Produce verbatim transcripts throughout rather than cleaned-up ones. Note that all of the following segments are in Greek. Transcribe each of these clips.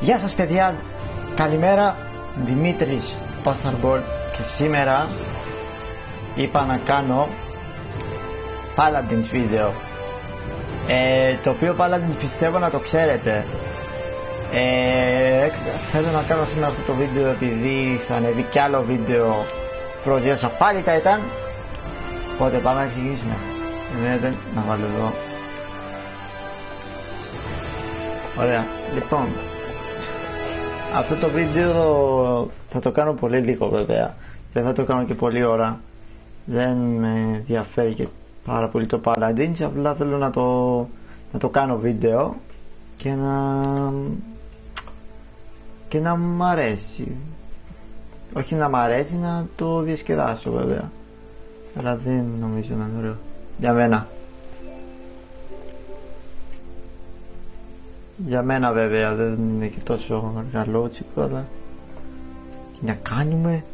Γεια σας παιδιά, καλημέρα, Δημήτρης Παθαρμπολ και σήμερα είπα να κάνω Paladins βίντεο, ε, το οποίο Paladins πιστεύω να το ξέρετε. ε, Θέλω να κάνω σήμερα αυτό το βίντεο επειδή θα ανεβεί κι άλλο βίντεο προδιώσα πάλι τα ήταν. Οπότε πάμε να ξεκινήσουμε. Εννοείται να βάλω εδώ. Ωραία, λοιπόν αυτό το βίντεο θα το κάνω πολύ λίγο βέβαια. Δεν θα το κάνω και πολύ ώρα. Δεν με ενδιαφέρει και πάρα πολύ το Paladins. Απλά θέλω να το, να το κάνω βίντεο και να και να μ' αρέσει. Όχι να μ' αρέσει, να το διασκεδάσω βέβαια. Αλλά δεν νομίζω να είναι ωραίο για μένα. Για μένα βέβαια δεν είναι και τόσο αργαλότσικο, αλλά τι να κάνουμε.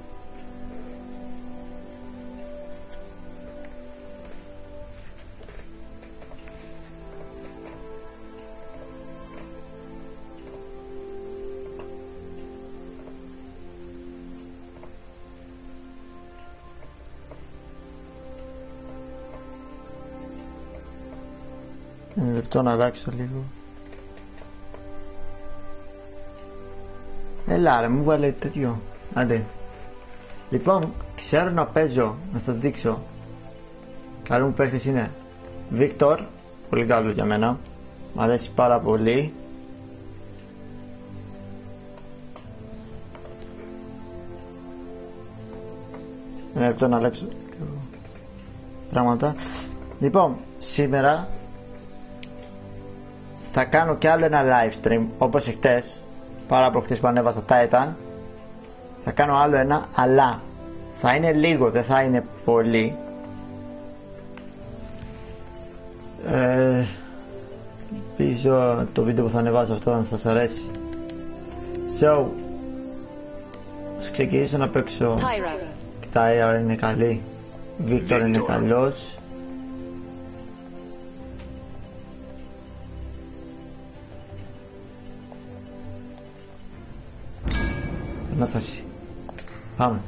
Ένα λεπτό να αλλάξω λίγο. Έλα ρε, μου βάλε τέτοιο. Άντε. Λοιπόν, ξέρω να παίζω, να σας δείξω. Καλό μου παίχτης είναι Βίκτορ, πολύ καλός για μένα. Μ' αρέσει πάρα πολύ. Ένα λεπτό να αλλάξω πράγματα. Λοιπόν, σήμερα θα κάνω κι άλλο ένα live stream όπως εχθές. Πάρα από χτες που ανέβασα Titan. Θα κάνω άλλο ένα, αλλά θα είναι λίγο, δεν θα είναι πολύ. ε, Ελπίζω το βίντεο που θα ανεβάσω αυτό να σας αρέσει. So, θα ξεκινήσω να παίξω. Η Tyra είναι καλή, Victor είναι καλός. Ανάσταση. Πάμε.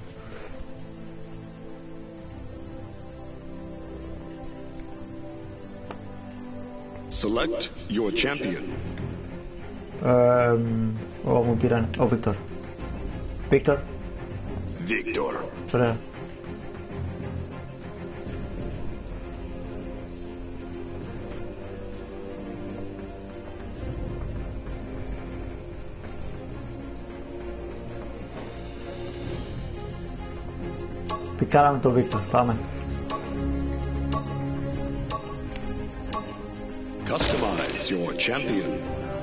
Select your champion. Ε, ο, μου πήραν, ο Βίκτορ. Βίκτορ. Victor. Ωραία. Πικάραμε το Βίκτορ, πάμε. Customize your champion.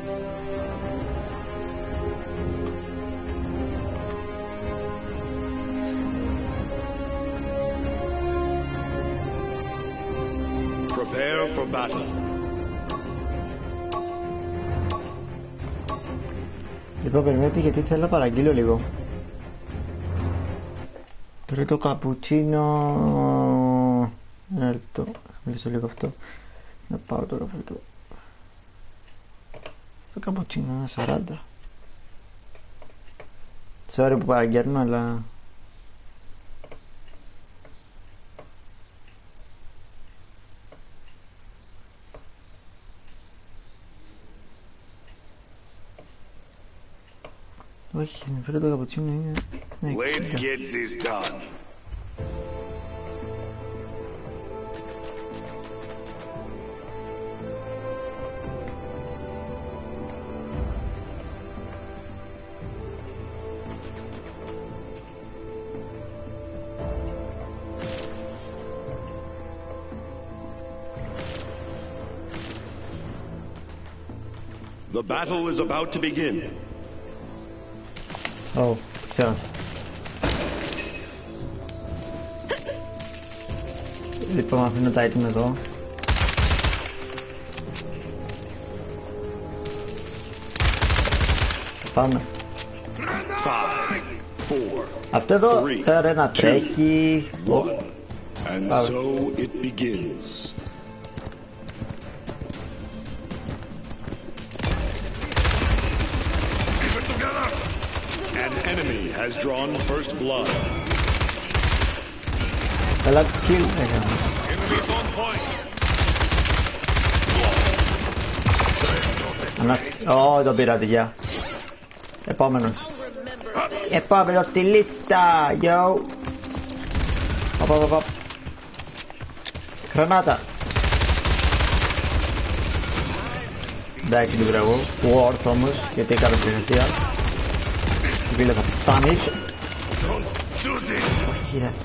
Prepare for battle. Λοιπόν, περιμένετε γιατί θέλω να παραγγείλω λίγο. Τώρα το καπουτσίνο. Ένα λεπτό, θα μιλήσω λίγο αυτό. Να πάω τώρα αυτό. Το καπουτσίνο είναι σαράντα. Sorry που παραγγέρνω, αλλά όχι, φέρε το καπουτσίνο είναι. Let's get this done. The battle is about to begin. Oh, ξέχασα. Λοιπόν, αφήνω τα item εδώ. Πάμε. Αυτό εδώ φέρε να τρέχει. And so it begins. enemy has drawn first blood. Καλά kill έκανα. Enemies on point. Ανά... Ω, τον πήρα, γεια. Επόμενος. Επόμενος στη λίστα, yo. Οπ, οπ, οπ. Γρανάτα. Εντάξει, την πήρα εγώ. Ward όμως, γιατί έκανα την ουσία. Την πήλε θα φτάνεις. Όχι ρε.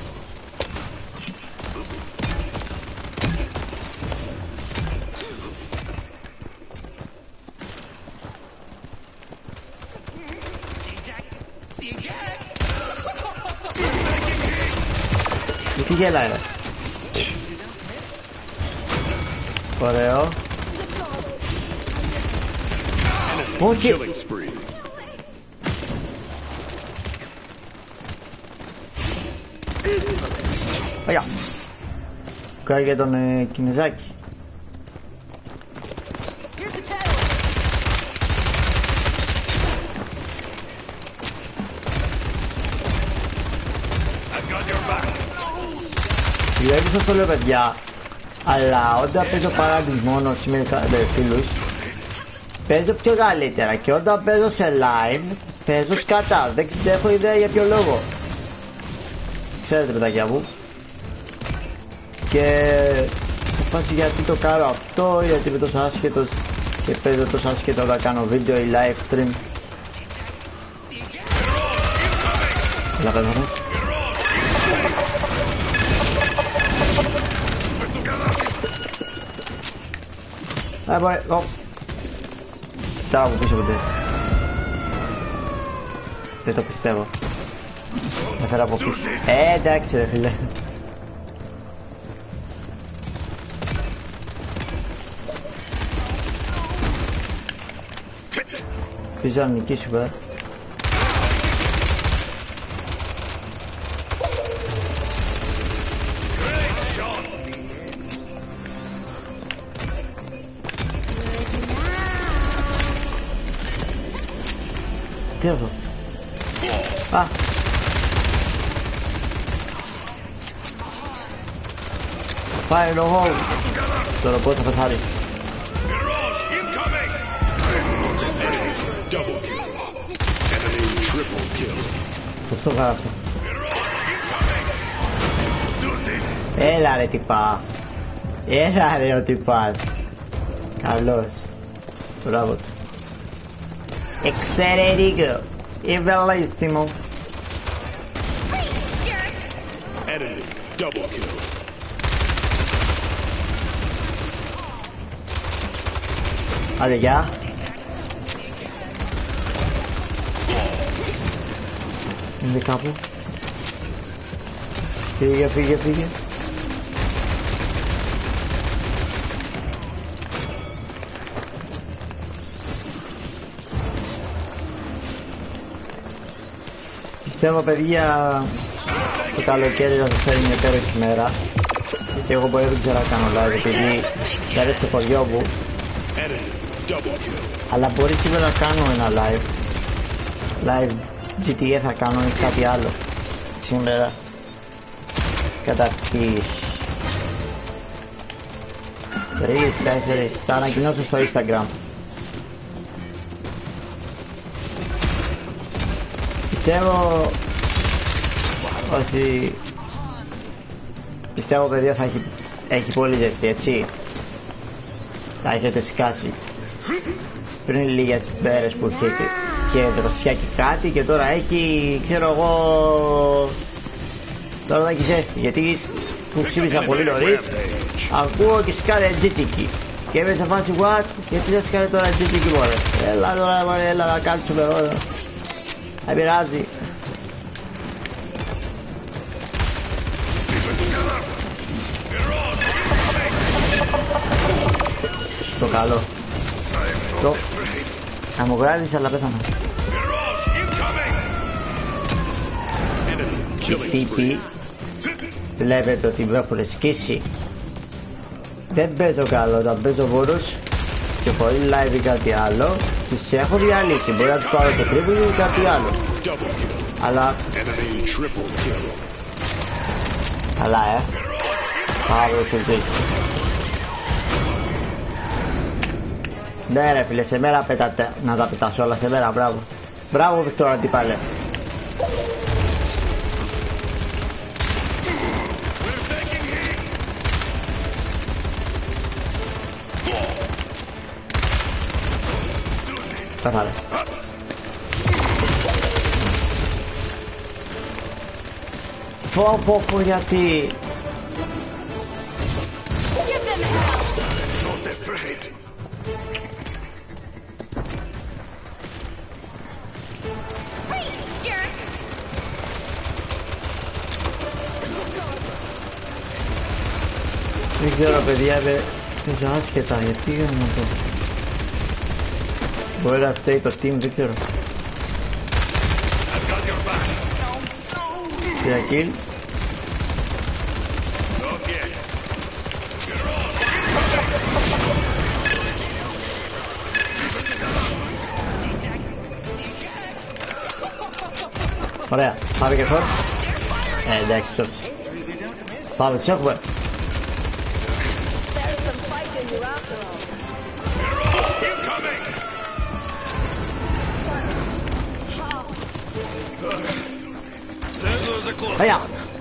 Τι γέλαε ρε. Ωραίο. Όχι. Αγιά. Κάνει για τον ε, Κινεζάκη. Δηλαδή σας το λέω παιδιά, αλλά όταν παίζω παράδειγμα μόνος με φίλους παίζω πιο καλύτερα και όταν παίζω σε live παίζω σκατά, δεν έχω ιδέα για ποιο λόγο. Ξέρετε παιδάκια μου. Και θα φάσει γιατί το κάνω αυτό, γιατί είμαι τόσο άσχετος και παίζω τόσο άσχετο όταν κάνω βίντεο ή live stream. Έλα παιδά μου. Ε, μπορεί, ω. Τώρα από πίσω ποτέ. Δεν το πιστεύω. Με φέρα από πίσω. Ε, εντάξει ρε φίλε. Πίσω να νικήσει πέρα. Τι αυτό. Α. Fire in the hole. Τώρα πώς θα πεθάρει. Πώς το γράψω. Έλα ρε τυπά. Έλα ρε ο τυπάς. Καλός. Μπράβο του. Εξαιρετικό. E bellissimo. Enemy double kill. Άντε γεια. Είναι κάπου. Φύγε, φύγε, φύγε. Πιστεύω παιδιά το καλοκαίρι θα σας φέρει μια υπέροχη μέρα και εγώ μπορεί δεν ξέρω να κάνω live επειδή θα έρθει στο χωριό μου, αλλά μπορεί σήμερα να κάνω ένα live live τζι τι έι θα κάνω ή κάτι άλλο σήμερα κατά τις τρεις τέσσερις, θα ανακοινώσω στο Instagram. Πιστεύω ότι πιστεύω παιδιά θα έχει, έχει πολύ ζεστή, έτσι θα έχετε σκάσει πριν λίγες μέρες που είχε και, και δροσιά και κάτι και τώρα έχει ξέρω εγώ τώρα θα έχει ζέστη γιατί που ξύπνησα πολύ νωρίς ακούω και σκάνε τζίτικι και είμαι σε φάση what γιατί θα σκάνε τώρα τζίτικι μωρέ έλα τώρα μωρέ έλα να κάτσουμε εδώ. Δεν πειράζει. Το καλό. Το... Να μου γράφεις αλλά πέθανα. Οι τύποι βλέπετε ότι με έχουν σκίσει. Δεν παίζω καλό, όταν παίζω μόνος και χωρίς live ή κάτι άλλο, τις έχω διαλύσει. Μπορεί να τους πάρω το τρίπο ή κάτι άλλο. Αλλά... Αλλά ε. Πάμε το ζήτημα. Ναι ρε φίλε, σε μέρα πέτατε, να τα πετάσω όλα σε μέρα, μπράβο. Μπράβο Βικτόρα αντίπαλε. Καθάρες. Πω πω πω γιατί. Δεν ξέρω παιδιά, παίζω άσχετα, γιατί για να το... Μπορεί να φταίει το team, δεν ξέρω. Τρία kill. Ωραία, πάμε και φόρ. Ε, εντάξει, τώρα. Πάμε, τις έχουμε. Vaya.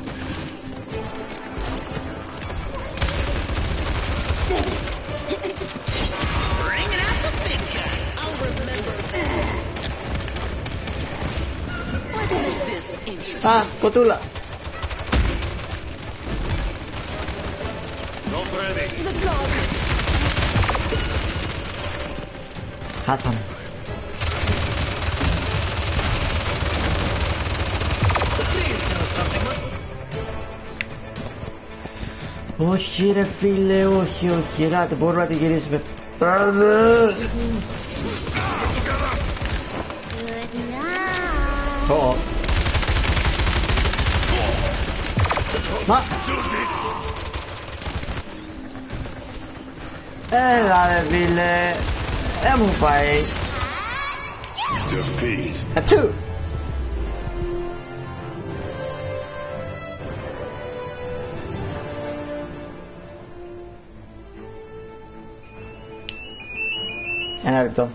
Ah, cotula. Χάσαμε. Όχι ρε φίλε, όχι, όχι, ράτε, μπορούμε να τη γυρίσουμε. Ω. Μα. Έλα ρε φίλε, ε μου πάει. Ατσού. Ένα λεπτό.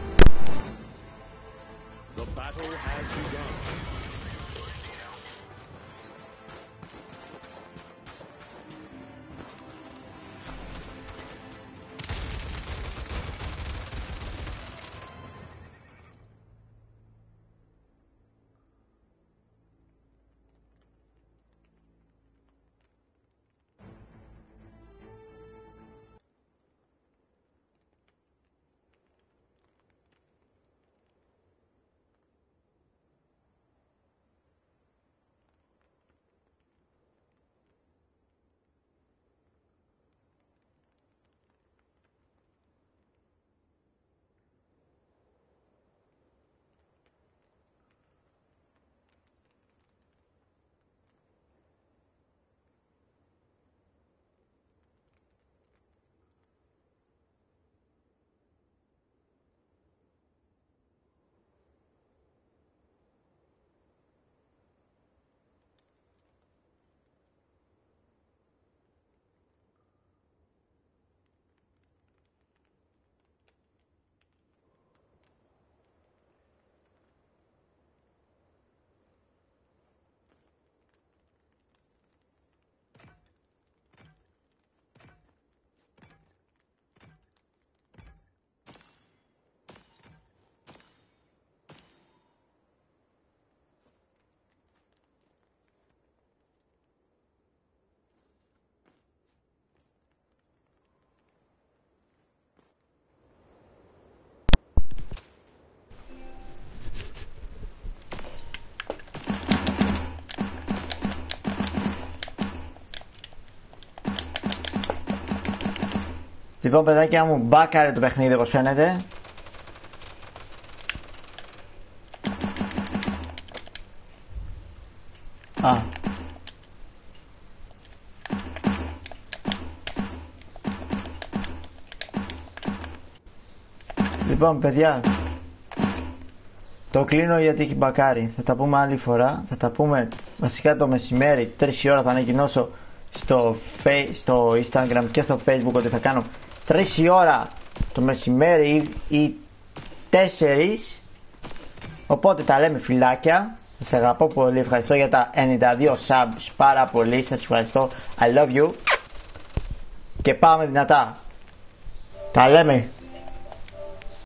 Λοιπόν παιδάκια μου, μπάκαρε το παιχνίδι όπως φαίνεται. Α. Λοιπόν παιδιά, το κλείνω γιατί έχει μπακάρει. Θα τα πούμε άλλη φορά. Θα τα πούμε βασικά το μεσημέρι, τρεις η ώρα θα ανακοινώσω στο, στο Instagram και στο Facebook ότι θα κάνω τρεις η ώρα το μεσημέρι ή τέσσερις. Οπότε τα λέμε φιλάκια. Σας αγαπώ πολύ, ευχαριστώ για τα ενενήντα δύο subs πάρα πολύ. Σας ευχαριστώ, I love you. Και πάμε δυνατά. Τα λέμε.